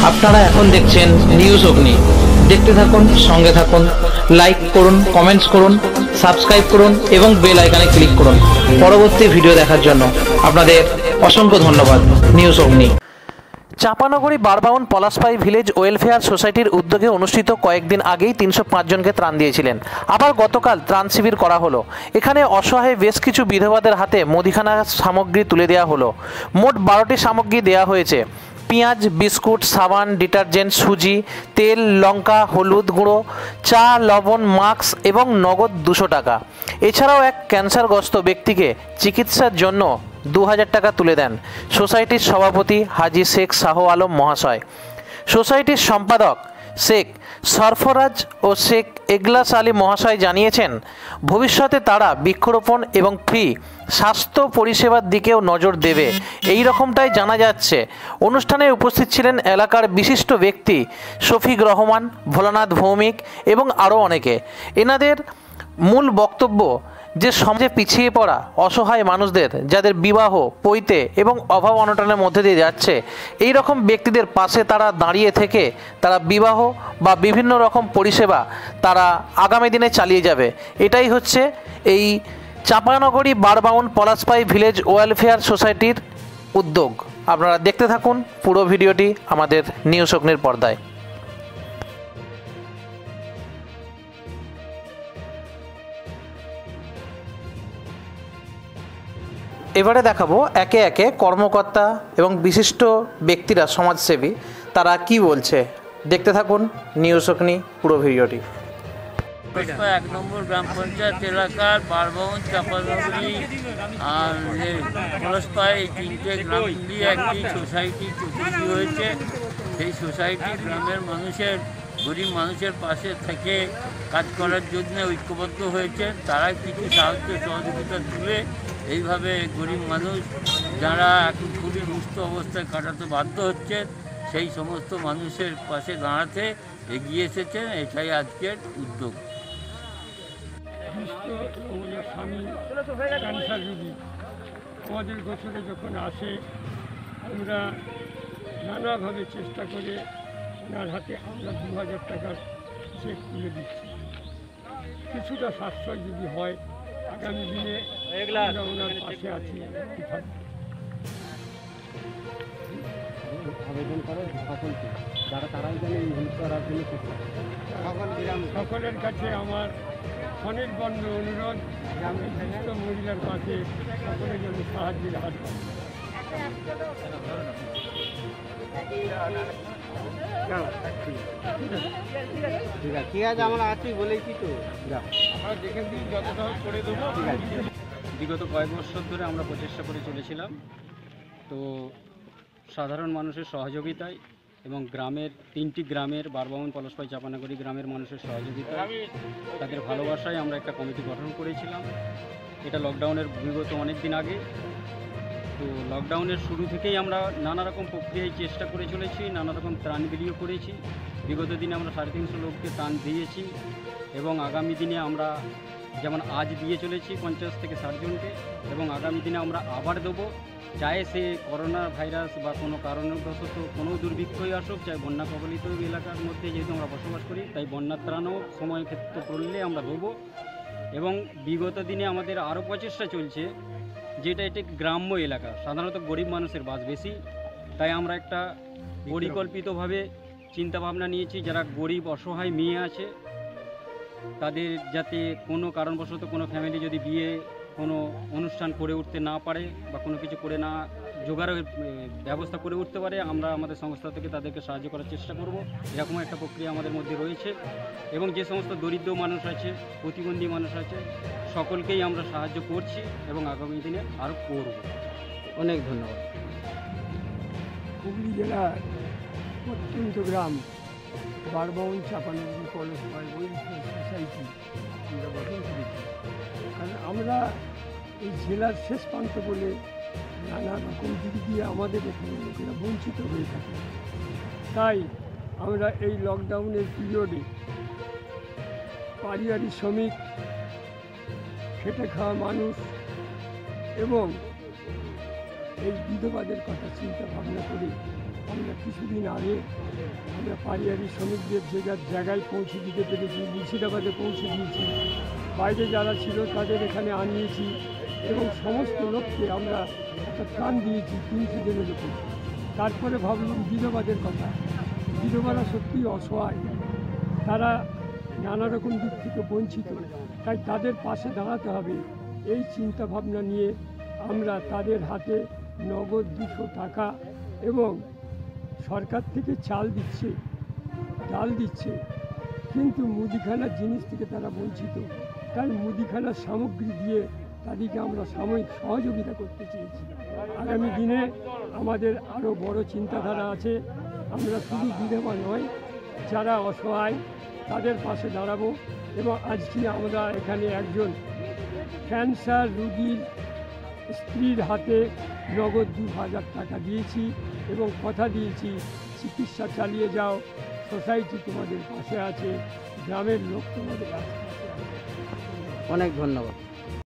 আপনারা এখন দেখছেন নিউজ অগ্নি। দেখতে থাকুন, সঙ্গে থাকুন, লাইক করুন, কমেন্টস করুন, সাবস্ক্রাইব করুন এবং বেল আইকনে ক্লিক করুন পরবর্তী ভিডিও দেখার জন্য। আপনাদের অসংখ্য ধন্যবাদ। News Agni. Champanagari Barbaun Palashpai village welfare সোসাইটির উদ্যোগে অনুষ্ঠিত কয়েকদিন আগেই 305 জনকে ত্রাণ দিয়েছিলেন। আবার গতকাল ত্রাণ শিবির করা হলো। এখানে অসহায় বেশ কিছু বিধবাদের হাতে মুদিখানা সামগ্রী তুলে দেওয়া হলো। মোট 12টি সামগ্রী দেওয়া হয়েছে। পেঁয়াজ, বিস্কুট, সাবান, ডিটারজেন্ট, সুজি, তেল, লঙ্কা, হলুদ গুঁড়ো, চা, লবণ, মাস্ক এবং নগদ 200 টাকা। এছাড়াও এক ক্যান্সারগ্রস্ত ব্যক্তিকে চিকিৎসার জন্য 2000 টাকা তুলে দেন সোসাইটির সভাপতি হাজী শেখ শাহ আলম মহাশয়। সোসাইটির সম্পাদক শেখ সরফরাজ ও শেখ এগলাস আলী মহাশয় জানিয়েছেন, ভবিষ্যতে তারা বৃক্ষরোপণ এবং ফ্রি স্বাস্থ্য পরিষেবার দিকেও নজর দেবে, এই রকমটাই জানা যাচ্ছে। অনুষ্ঠানে উপস্থিত ছিলেন এলাকার বিশিষ্ট ব্যক্তি শফিক রহমান, ভোলানাথ ভৌমিক এবং আরও অনেকে। এনাদের মূল বক্তব্য যে সমাজে পিছিয়ে পড়া অসহায় মানুষদের, যাদের বিবাহ, পৈতে এবং অভাব অনটনের মধ্যে দিয়ে যাচ্ছে, এই রকম ব্যক্তিদের পাশে তারা দাঁড়িয়ে থেকে তারা বিবাহ বা বিভিন্ন রকম পরিষেবা তারা আগামী দিনে চালিয়ে যাবে। এটাই হচ্ছে এই চাঁপানগরী বারবাউন পলাশপাই ভিলেজ ওয়েলফেয়ার সোসাইটির উদ্যোগ। আপনারা দেখতে থাকুন পুরো ভিডিওটি আমাদের নিউজ অগ্নির পর্দায়। এবারে দেখাবো একে একে কর্মকর্তা এবং বিশিষ্ট ব্যক্তিরা, সমাজসেবী, তারা কি বলছে। দেখতে থাকুন নিউজ অগ্নি পুরো ভিডিওটি। 1 নম্বর গ্রাম পঞ্চায়েত এলাকার বারবাউন, চাঁপানগরী আর পলাশপাই, এই 3টে গ্রাম মিলিয়ে একটি সোসাইটি তৈরি হয়েছে। সেই সোসাইটি গ্রামের মানুষের, গরিব মানুষের পাশে থেকে কাজ করার জন্য ঐক্যবদ্ধ হয়েছে। তারা কিছু সাহায্য সহযোগিতা তুলে এইভাবে গরিব মানুষ যারা এখন খুবই দুস্থ অবস্থায় কাটাতে বাধ্য হচ্ছে, সেই সমস্ত মানুষের পাশে দাঁড়াতে এগিয়ে এসেছেন। এটাই আজকের উদ্যোগ। স্বামী ক্যান্সার রোগী আমাদের গোচরে যখন আসে, আমরা নানাভাবে চেষ্টা করে ওনার হাতে আমরা 2000 টাকার চেক তুলে দিচ্ছি। কিছুটা সাশ্রয় যদি হয়, আগামী দিনে আমরা ওনার পাশে আছি। আবেদন করে সকলকে, যারা তারাই জানে এই হেল্প করার জন্য সকলের কাছে আমার স্বনির্বন্ধ অনুরোধ, বিশিষ্ট মহিলার পাশে সকলের জন্য সাহায্যের হাত বাড়ান। ঠিক আছে, ঠিক আছে, আমরা আছি বলেছি তো, আমরা যেখান থেকে যতটা করে দেবো। ঠিক আছে। বিগত কয়েক বছর ধরে আমরা প্রচেষ্টা করে চলেছিলাম। তো সাধারণ মানুষের সহযোগিতায় এবং গ্রামের 3টি গ্রামের, বারবাউন, পলাশপাই, চাঁপানগরী গ্রামের মানুষের সহযোগিতায়, তাদের ভালোবাসায় আমরা একটা কমিটি গঠন করেছিলাম। এটা লকডাউনের বিগত অনেক দিন আগে। তো লকডাউনের শুরু থেকেই আমরা নানা রকম প্রক্রিয়ায় চেষ্টা করে চলেছি, নানা রকম ত্রাণ বিলিও করেছি। বিগত দিনে আমরা 350 লোককে ত্রাণ দিয়েছি এবং আগামী দিনে আমরা যেমন আজ দিয়ে চলেছি 50 থেকে 60 জনকে, এবং আগামী দিনে আমরা আবার দেবো। চাই সে করোনা ভাইরাস বা কোনো কারণবশত কোনো দুর্ভিক্ষই আসুক, চাই বন্যা কবলিত এলাকার মধ্যে যেহেতু আমরা বসবাস করি, তাই বন্যার ত্রাণও সময় ক্ষেত্র পড়লে আমরা দেবো। এবং বিগত দিনে আমাদের আরও প্রচেষ্টা চলছে, যেটা এটি গ্রাম্য এলাকা, সাধারণত গরিব মানুষের বাস বেশি, তাই আমরা একটা পরিকল্পিতভাবে চিন্তাভাবনা নিয়েছি, যারা গরিব অসহায় মেয়ে আছে তাদের যাতে কোনো কারণবশত কোনো ফ্যামিলি যদি বিয়ে কোনো অনুষ্ঠান করে উঠতে না পারে বা কোনো কিছু করে না জোগাড়ের ব্যবস্থা করে উঠতে পারে, আমরা আমাদের সংস্থা থেকে তাদেরকে সাহায্য করার চেষ্টা করব। এরকম একটা প্রক্রিয়া আমাদের মধ্যে রয়েছে। এবং যে সমস্ত দরিদ্র মানুষ আছে, প্রতিবন্ধী মানুষ আছে, সকলকেই আমরা সাহায্য করছি এবং আগামী দিনে আরও করব। অনেক ধন্যবাদ। হুগলি জেলার প্রত্যন্ত গ্রাম বারবাউন, চাঁপানগরী, পলাশপাই ওয়েলফেয়ার সোসাইটি আমরা গঠন করেছি। কারণ আমরা এই জেলার শেষ প্রান্ত বলে নানা রকম দিক দিয়ে আমাদের এখানে লোকেরা বঞ্চিত হয়ে থাকে। তাই আমরা এই লকডাউনের পিরিয়ডে পারিবারিক শ্রমিক, খেটে খাওয়া মানুষ এবং এই বিধবাদের কথা চিন্তা ভাবনা করে আমরা কিছুদিন আগে আমরা পারিবারিক শ্রমিকদের জায়গায় পৌঁছে দিতে পেরেছি, মুর্শিদাবাদে পৌঁছে দিয়েছি, বাইরে যারা ছিল তাদের এখানে আনিয়েছি এবং সমস্ত লোককে আমরা একটা ত্রাণ দিয়েছি 300 জনের উপর। তারপরে ভাবলাম বিধবাদের কথা। বিধবারা সত্যিই অসহায়, তারা নানা রকম দিক থেকে বঞ্চিত, তাই তাদের পাশে দাঁড়াতে হবে। এই চিন্তা ভাবনা নিয়ে আমরা তাদের হাতে নগদ 200 টাকা এবং সরকার থেকে চাল দিচ্ছে, ডাল দিচ্ছে, কিন্তু মুদিখানার জিনিস থেকে তারা বঞ্চিত, তাই মুদিখানার সামগ্রী দিয়ে তাদেরকে আমরা সাময়িক সহযোগিতা করতে চেয়েছি। আগামী দিনে আমাদের আরও বড় চিন্তাধারা আছে। আমরা শুধু বিধবা নয়, যারা অসহায় তাদের পাশে দাঁড়াবো। এবং আজকে আমরা এখানে একজন ক্যান্সার রোগীর স্ত্রীর হাতে নগদ 2000 টাকা দিয়েছি এবং কথা দিয়েছি চিকিৎসা চালিয়ে যাও, সোসাইটি তোমাদের পাশে আছে, গ্রামের লোক তোমাদের পাশে আছে। অনেক ধন্যবাদ।